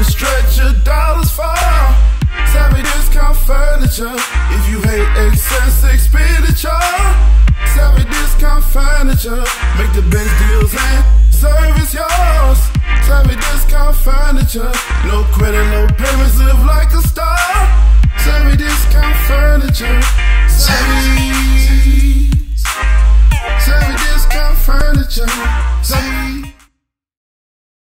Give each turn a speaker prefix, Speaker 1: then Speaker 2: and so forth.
Speaker 1: to stretch your dollars far. Savvy Discount Furniture. If you hate excess expenditure, Savvy Discount Furniture. Make the best deals and service yours.